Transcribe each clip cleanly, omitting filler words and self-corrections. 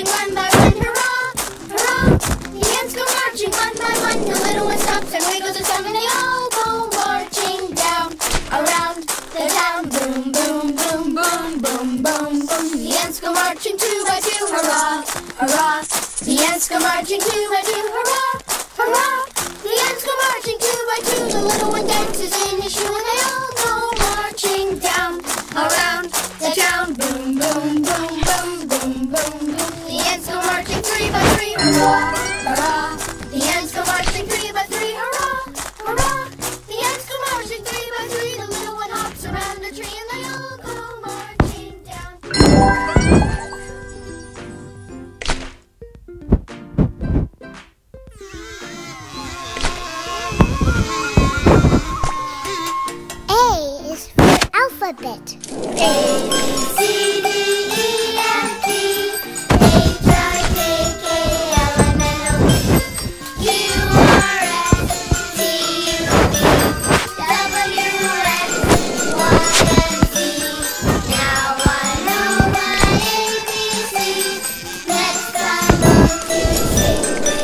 marching one by one, hurrah, hurrah. The ants go marching one by one. The little one stops and wiggles his thumb, and they all go marching down around the town. Boom, boom, boom, boom, boom, boom, boom. The ants go marching two by two, hurrah, hurrah. The ants go marching two by two, hurrah, hurrah. The ants go marching two by two. The little one dances in his shoe, and they all go marching down around the town. Boom, boom, boom, boom, boom, boom, boom. The ants go marching three by three, hurrah, hurrah. The ants go marching three by three, hurrah, hurrah. The ants go marching three by three. The little one hops around the tree, and they all go marching down. A is for alphabet. A, B, C, D, E, F, G, H, I, J, K, L, M, N, O, P, Q, R, S, T, U, V, W, X, Y, and Z. Now I know my ABCs. Next I'm going to sing with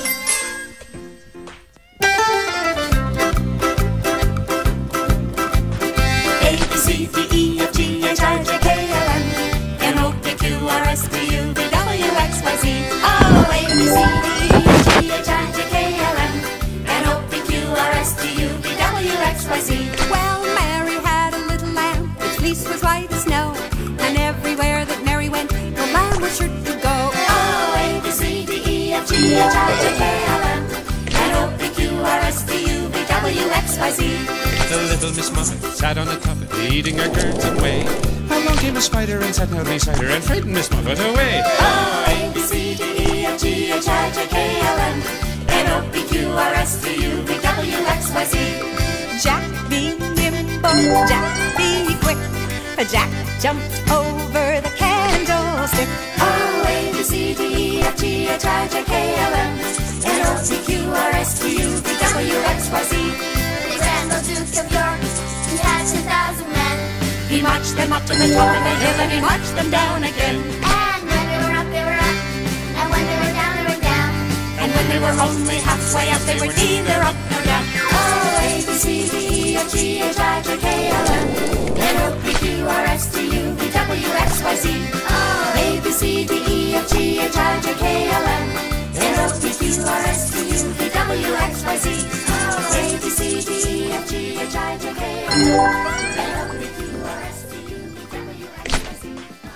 A, B, C, D, E, F, G, H, I, J, K, L, M, N, O, P, Q, R, S, T, U, V, W, X, Y, Z. Oh, A, B, C, D, E, F, G, H, I, J, K, L, M, N, O, P, Q, R, S, T, U, V, W, X, Y, Z. Well, Mary had a little lamb, its fleece was white as snow, and everywhere that Mary went, the lamb was sure to go. Oh, A, B, C, D, E, F, G, H, I, J, K, L, M, N, O, P, Q, R, S, T, U, V, W, X, Y, Z. The little Miss Muffet sat on the tuffet, eating her curds and whey. Along came a spider and sat down beside her and frightened Miss Muffet away. Oh, A, B, C, D, E, F, G, H, I, J, K, L, M, N, O, P, Q, R, S, T, U, V, W, X, Y, Z. Jack be nimble, Jack be quick. Jack jumped over the candlestick. Oh, A, B, C, D, E, F, G, H, I, J, K, L, M, N, O, P, Q, R, S, T, U, V, W, X, Y, Z. the Grand Old Duke of York. He had 2,000 men. He marched them up to the top of the hill and he marched them down again. And when they were up, they were up. And when they were down, they were down. And when they were only halfway up, they were neither up nor down. Oh, A, B, C, D, E, F, G, H, I, J, K, L, M, N, O, P, Q, R, S, T, U, V, W, X, Y, Z. Oh, A, B, C, D, E, F, G, H, I, J, K, L, M, N, O, P, Q, R, S, T, U, V, W, X, Y, Z. Oh, A, B, C, D, E, F, G, H, I, J, K, L, M, N, O, P, Q, R, S, T, U, V, W, X, Y, Z.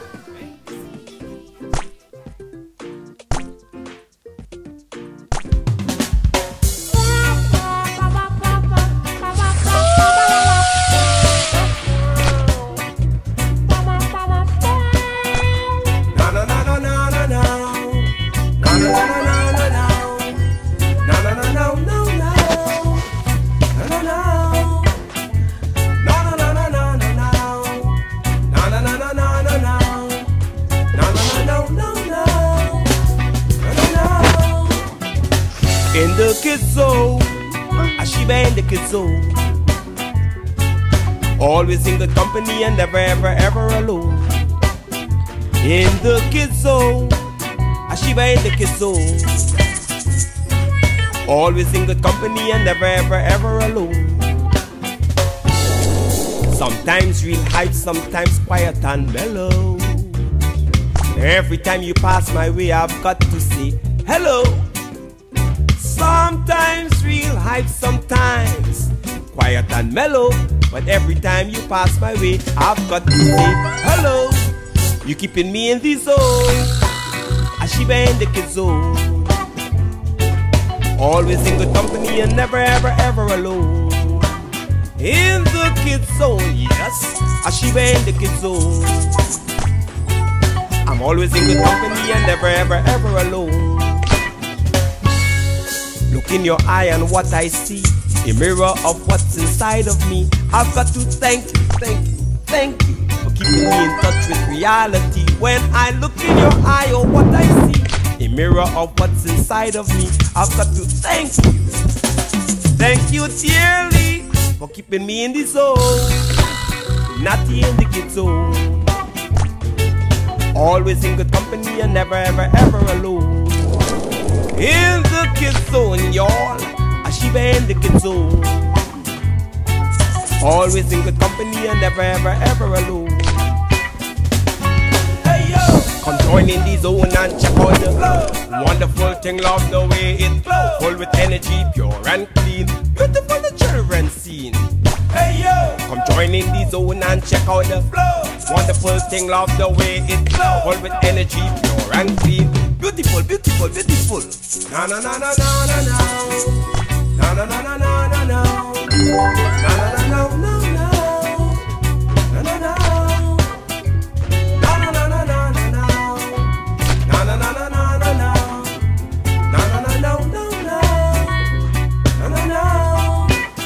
In the kids zone, a Shiba in the kids zone. Always in good company and never ever ever alone. In the kids zone, a Shiba in the kids zone. Always in good company and never ever ever alone. Sometimes real hype, sometimes quiet and mellow. Every time you pass my way, I've got to say hello. Sometimes real hype, sometimes quiet and mellow. But every time you pass my way, I've got to say hello. You keeping me in the zone, a Shiba in the kid zone. Always in good company and never ever ever alone. In the kid zone, yes, a Shiba in the kid zone. I'm always in good company and never ever ever alone. Look in your eye and what I see, a mirror of what's inside of me. I've got to thank you, thank you, thank you for keeping me in touch with reality. When I look in your eye, oh what I see, a mirror of what's inside of me. I've got to thank you. Thank you dearly for keeping me in the zone, not in the kid zone. Always in good company and never ever ever alone. In the kids zone, y'all, Ashiba in the kids zone. Always in good company and never ever ever alone. Hey yo, come join in the zone and check out the flow. Wonderful thing, love the way it flows. Full with energy, pure and clean. Beautiful the children scene. Hey yo, come join in the zone and check out the flow. Wonderful thing, love the way it flows. Full with energy, pure and clean. Beautiful, beautiful, beautiful. Na na na na na na na. Na na na na na na na. Na na na na na na. Na na na. Na na na na na na. Na na na na na na na. Na na na na na na. Na na na.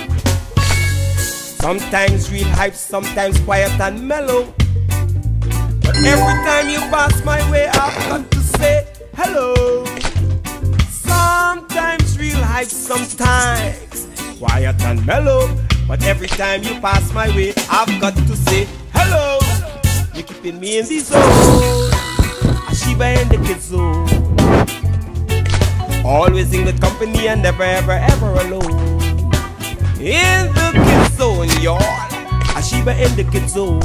Sometimes real hype, sometimes quiet and mellow. But every time you pass my way, I've got to say hello. Sometimes real hype, sometimes quiet and mellow. But every time you pass my way, I've got to say hello. You're keeping me in the zone, Ashiba in the kids zone. Always in good company and never ever ever alone. In the kids zone, y'all, Ashiba in the kids zone.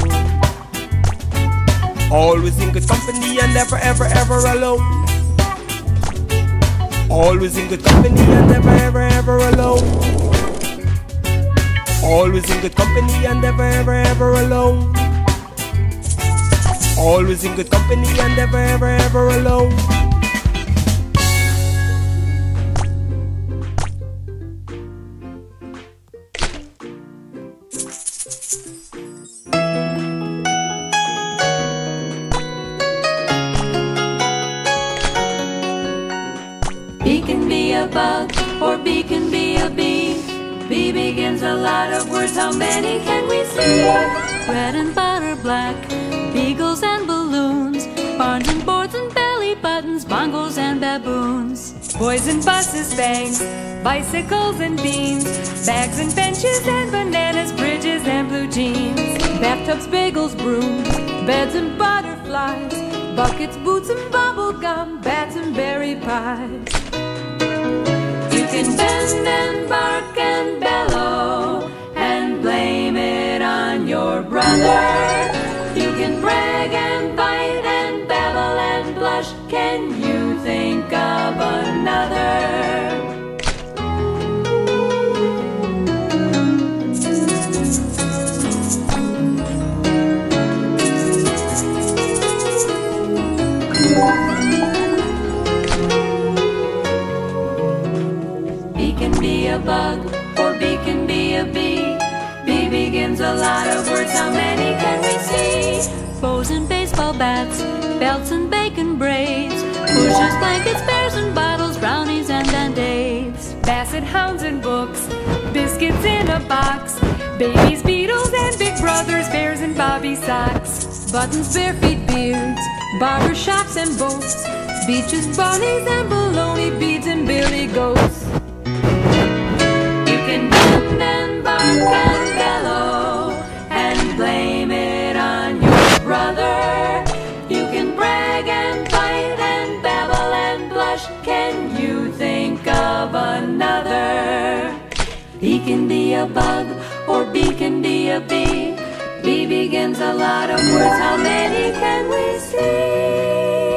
Always in good company and never ever ever alone. Always in good company and never ever ever alone. Always in good company and never ever ever alone. Always in good company and never ever ever alone. B can be a bug, or B can be a bee. B begins a lot of words, how many can we see? Bread and butter, black, beagles and balloons, barns and boards and belly buttons, bongos and baboons. Boys and buses, bangs, bicycles and beans, bags and benches and bananas, bridges and blue jeans. Bathtubs, bagels, brooms, beds and butterflies, buckets, boots and bubble gum, bats and berry pies. You can bend and bark and bellow and blame it on your brother. You can brag and bite and babble and blush. Can you think of another? B can be a bug, or B can be a bee. B begins a lot of words, how many can we see? Bows and baseball bats, belts and bacon braids, bushes, blankets, bears and bottles, brownies and band-aids. Basset hounds and books, biscuits in a box, babies, beetles and big brothers, bears and bobby socks. Buttons, bare feet, beards, barber shops and boats, beaches, bunnies and baloney, beads and billy goats. You can bend and bark and bellow and blame it on your brother. You can brag and bite and babble and blush. Can you think of another? B can be a bug, or B can be a bee. B begins a lot of words, how many can we see?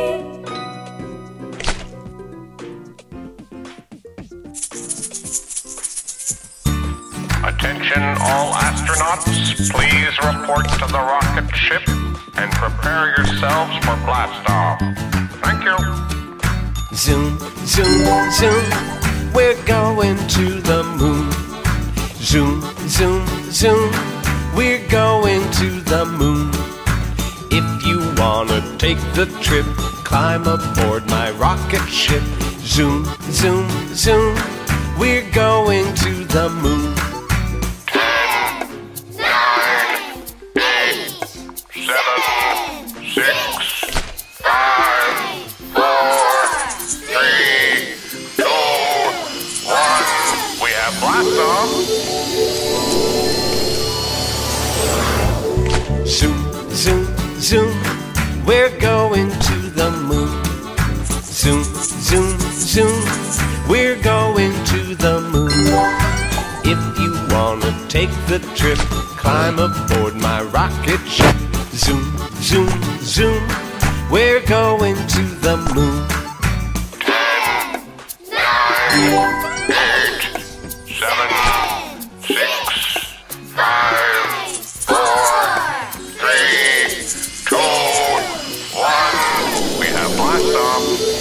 Attention all astronauts, please report to the rocket ship and prepare yourselves for blast off. Thank you. Zoom, zoom, zoom, we're going to the moon. Zoom, zoom, zoom, we're going to the moon. If you wanna take the trip, climb aboard my rocket ship. Zoom, zoom, zoom, we're going to the moon. 9, 8, 7, 6, 5, 4, 3, 2, 1. We have blast off. Zoom, zoom, zoom, we're going zoom, zoom, zoom. We're going to the moon. If you wanna take the trip, climb aboard my rocket ship. Zoom, zoom, zoom. We're going to the moon. 10, 9, 8, 7, 6, 5, 4, 3, 2, 1. We have blast off.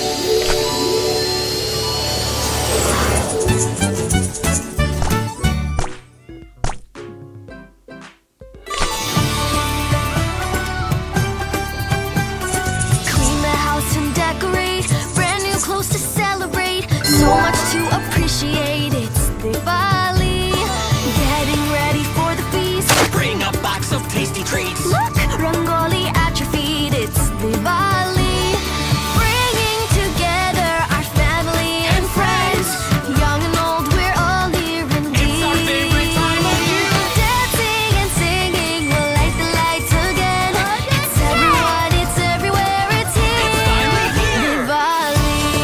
So much to appreciate, it's Diwali. Getting ready for the feast. Bring a box of tasty treats. Look, Rangoli at your feet, it's Diwali. Bringing together our family and friends. Young and old, we're all near and dear. It's our favorite time of year. Dancing and singing, we'll light the lights again. It's everyone, it's everywhere, it's here. It's finally here. Diwali.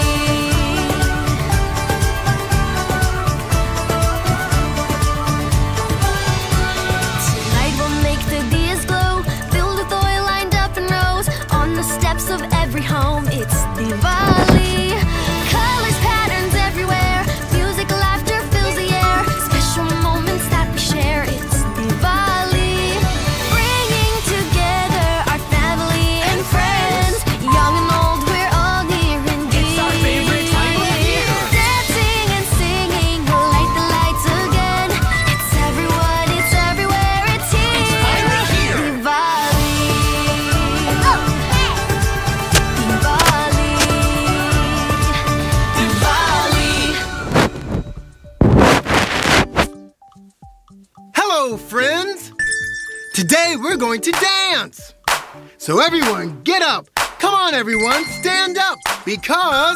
Of every home, it's Diwali. Colors, patterns everywhere. Music, laughter fills the air. Special moments that we share, it's Diwali. Bringing together our family and friends. Young and old, we're all near and dear. It's our favorite time of year. Dancing and singing, we'll light the lights again. It's everyone, it's everywhere, it's here. It's finally here. Diwali. Hello, friends! Today we're going to dance! So everyone, get up! Come on, everyone, stand up! Because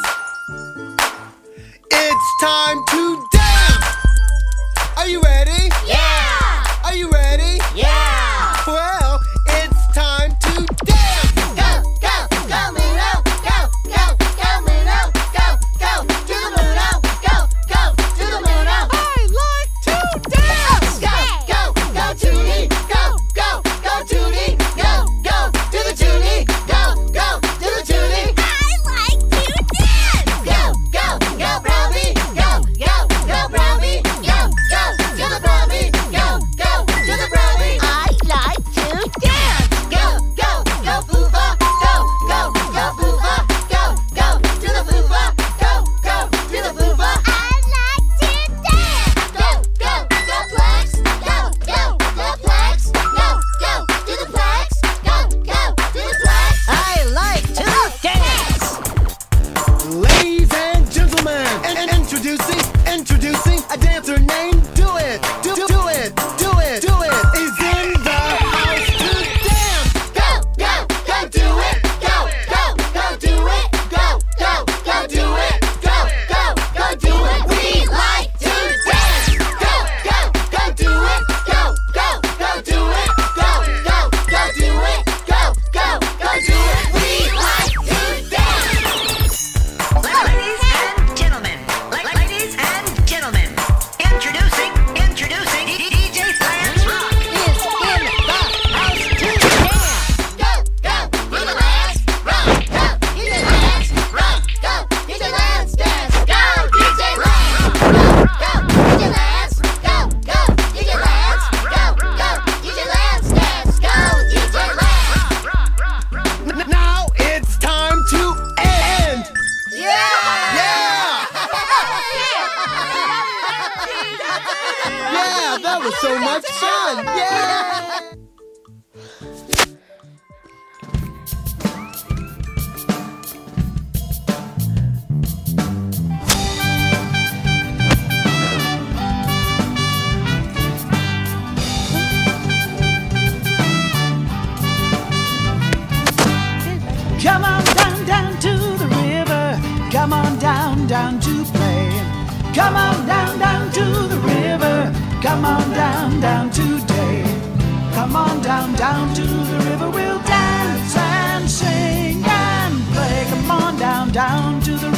it's time to dance! Are you ready? Yeah! Are you ready? Yeah! Well, it's time to dance! Go, go, go, moon, oh, go, go, go, moon, oh, go, go, to the moon, oh, go, go, to the moon, oh. I like to dance! Go, go, go, Tootie, go, go, go, Tootie, go, go, to the Tootie, go, go, to the Tootie. I like to dance! Go, go, go, Brownie, go, go, go, Brownie, go, go, to the Brownie, go, go, to the Brownie. I like to dance! Go, go, go, Foofa, go, go, go, Foofa, go, go, to the Foofa, go, go, to the Foofa. I like to dance! Go, go, go, Plex, go, go, go, Plex, go, go, to the Plex, go, go, to the Plex. I like to dance! Ladies and gentlemen, and introducing a dancer named Do It, Do It, Do It, Do It is in the house to dance. Go, go, go, do it, go, go, go, do it, go, go, go, do it, go, go, go, do it. We like to dance. Go, go, go, do it, go, go, go, do it, go, go, go, do it, go, go, go, do it. We like to dance. Ladies and gentlemen, ladies and gentlemen, introducing DJ Flash Rock. Is in the house to dance. Go, go, do the last rock. Go, DJ Lance, rock. Go, DJ Lance, dance. Go, DJ Lance, rock. Go, DJ Lance, go, go, DJ Lance, go, go, DJ Lance, dance. Go, DJ Lance. Now it's time to end. Yeah! Yeah, that was so much fun. Yeah. Come on down, down to the river. Come on down, down to play. Come on down, down to the river. Come on down, down today. Come on down, down to the river. We'll dance and sing and play. Come on down, down to the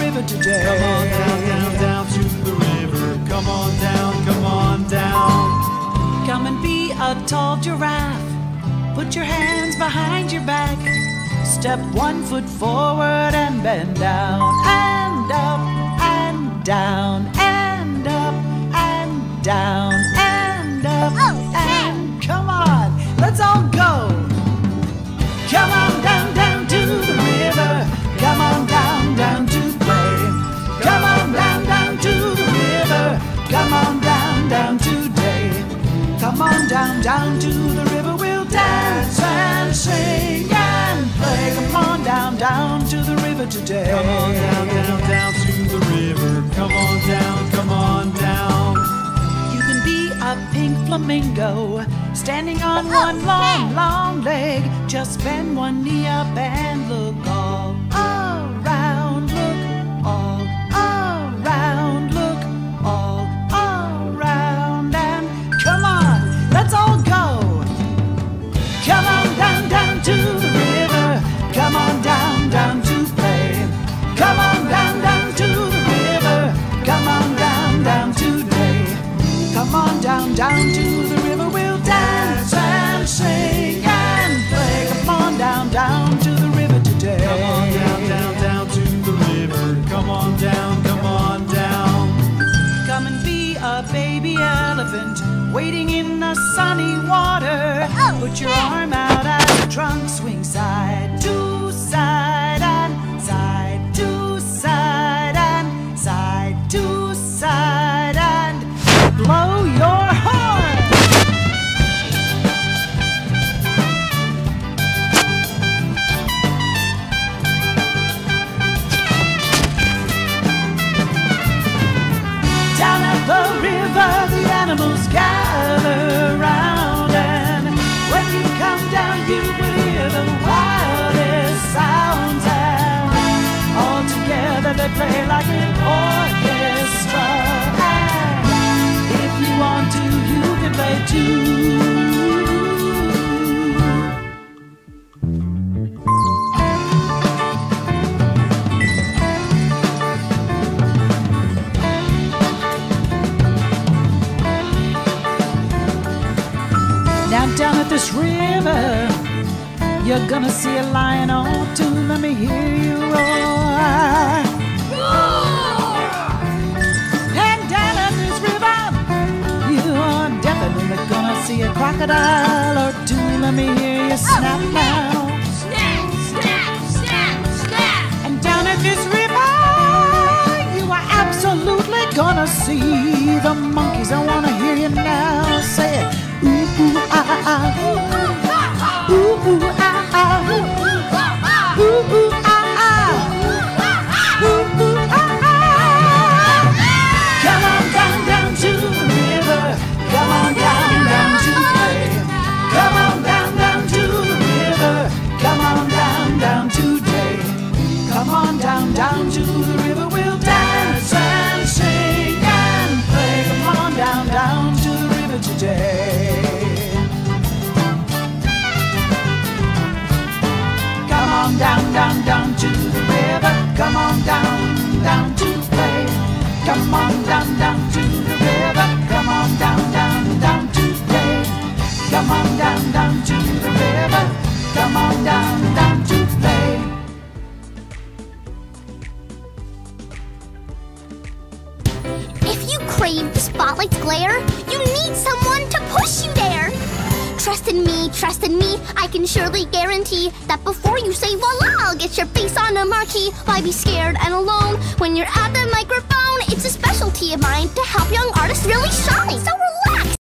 river today. Come on down, down, down to the river. Come on down, come on down. Come and be a tall giraffe. Put your hands behind your back. Step 1 foot forward and bend down. And up and down. And up and down. And up and come on, let's all go. Come on down, down to the river. Come on down, down to play. Come on down, down to the river. Come on down, down today. Come on down, down to the river. We'll dance and sing and play. Come on down, down to the river today. Come on down, down, down to the river. Come on down, come on down. You can be a pink flamingo, standing on one long, long leg. Just bend one knee up and look all around. Look all around. Look all around. And come on, let's all go. Come on down, down to the river. Come on down, down to play. Come on down, down to the river. Come on down, down today. Come on down, down to the river. We'll dance and sing and play. Come on down, down to the river today. Come on down, down, down to the river. Come on down, come on down. Come and be a baby elephant, wading in the sunny water. Put your arm out as the trunk swings side to side and side to side and side to side and blow your horn. Down at the river, the animals gather round, and when you come down, you will hear the wildest sounds, and all together they play like an orchestra. And if you want to, you can play too. Down at this river, you're gonna see a lion or two. Let me hear you roar. And down at this river, you are definitely gonna see a crocodile or two. Let me hear you snap now. Snap, snap, snap, snap. And down at this river, you are absolutely gonna see the monkeys. I wanna hear you now. Say it. Ooh, ooh, ah, ah. Ooh, ooh, ah, ah. Ooh, ooh, ah, ah. Ooh, ooh, ah, ah. Come on down, down to the river. Come on down, down to play. Come on down, down to the river. Come on down, down today. Come on down, down to the river. We'll dance and sing and play. Come on down, down to the river today. Down, down, down to the river. Come on down, down to play. Come on down, down to the river. Come on down, down, down to play. Come on down, down to the river. Come on down, down to play. If you crave the spotlight's glare, you need someone to push you there. Trust in me, I can surely guarantee that before you say voila, I'll get your face on a marquee. Why be scared and alone when you're at the microphone? It's a specialty of mine to help young artists really shine. So relax